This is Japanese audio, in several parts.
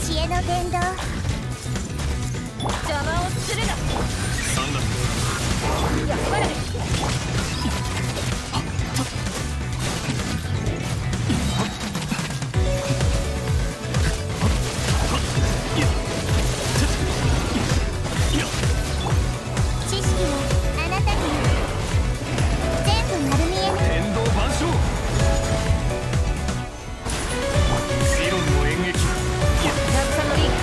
知恵の伝道。 邪魔をするな。 三段。 やっぱり。 知識はあなたに全部丸見えね。 天道万象。理論の演劇。 落下のリンク。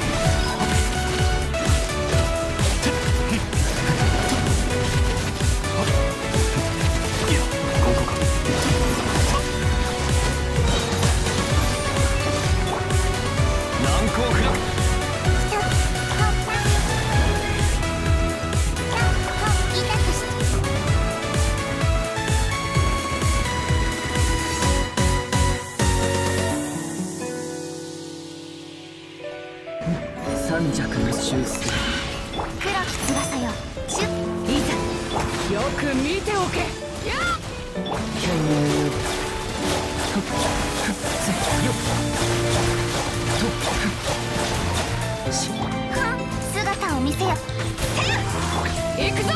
三弱の修正。 黒き翼よ、シュッ。 いざよく見ておけ。やっ剣よとせよとしはん、姿を見せよ。 行くぞ。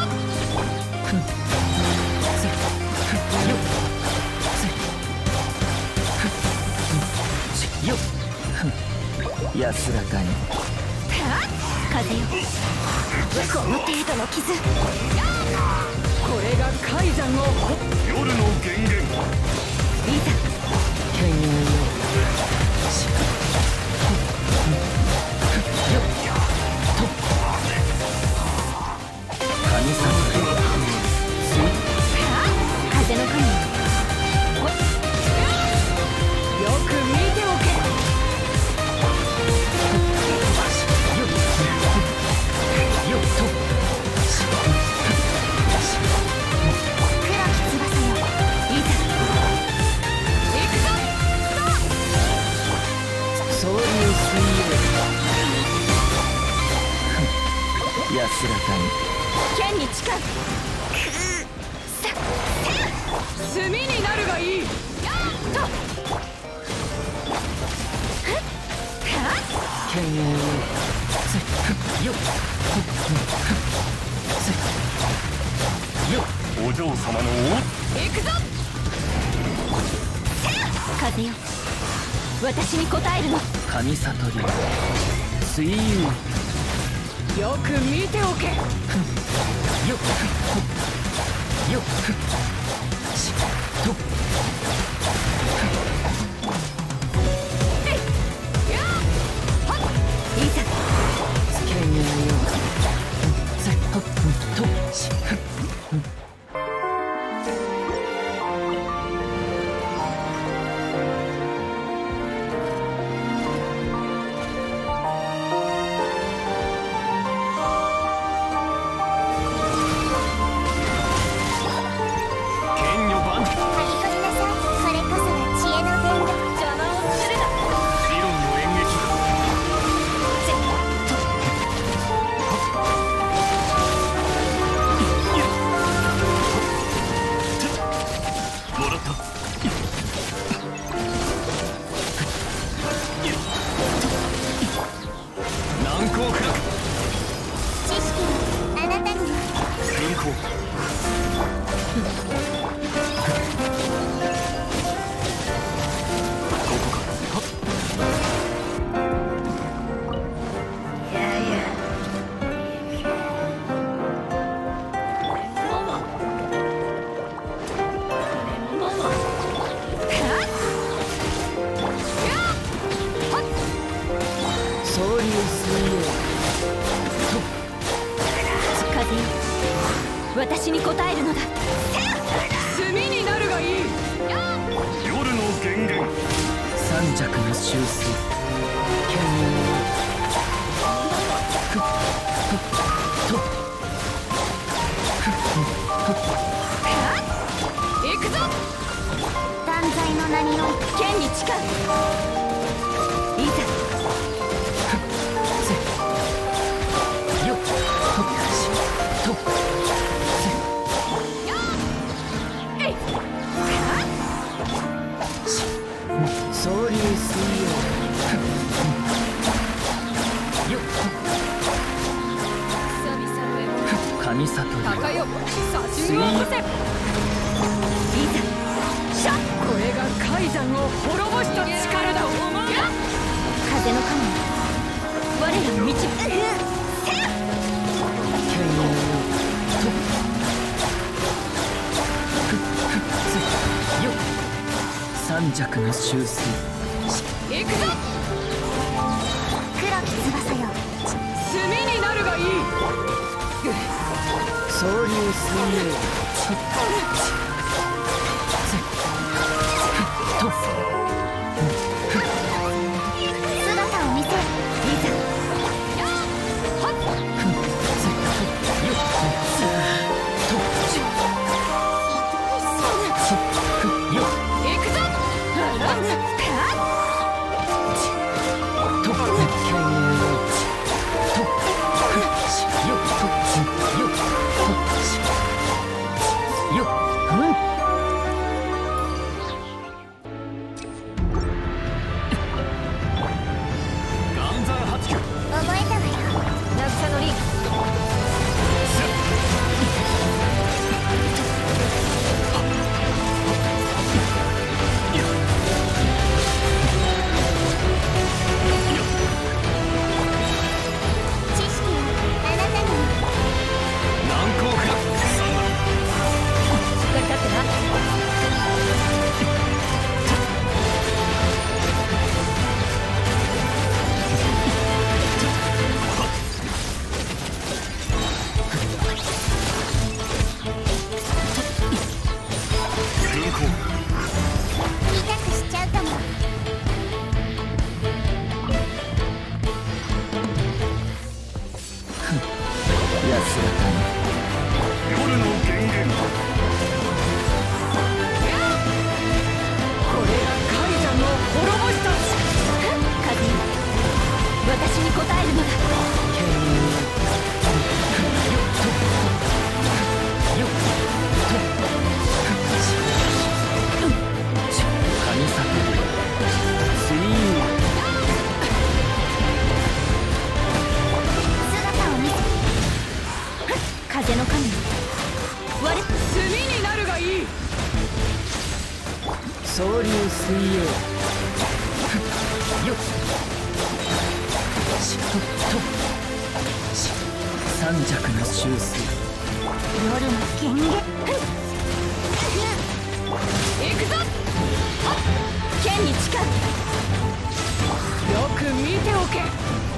せよせよ安らかに。 風よ、この程度の傷。 これが海山を。 夜の源源。 いざ剣よしよと神様風の神よ。 よく見ておけ。 よっと黒き翼よ。 いざ行くぞ。 そういう水泳安らかに。 剣に近い。炭になるがいい。やっと。 剣よせよせよお嬢様の行くぞ。 風よ、 私に答えるの。 神悟り水遊よく見ておけ。 よよしといざ剣よせとし剣女万。 張り込みなさい。これこそが知恵の伝道。 邪魔をするな。 理論の演劇。もらった。難攻不落。 知識はあなたに軍港。ここか。はっ。 そういう水泳風よ、私に答えるのだ。炭になるがいい。 夜の源源。 三弱の修正剣よ行くぞ。 断罪の名において。 剣に近い。いざせよしとえい。 そういう水泳神里高よ差しを起こせ。いざシャッ。これが海山を滅ぼした力だ。風の神我らの道せや。 三尺の修正。 行くぞ。 黒き翼よ、 炭になるがいい。 総流水泳。 姿を見せる。 いざ総流水泳。よっ三尺の修正。 夜の権限。 行くぞ。剣に誓う。よく見ておけ。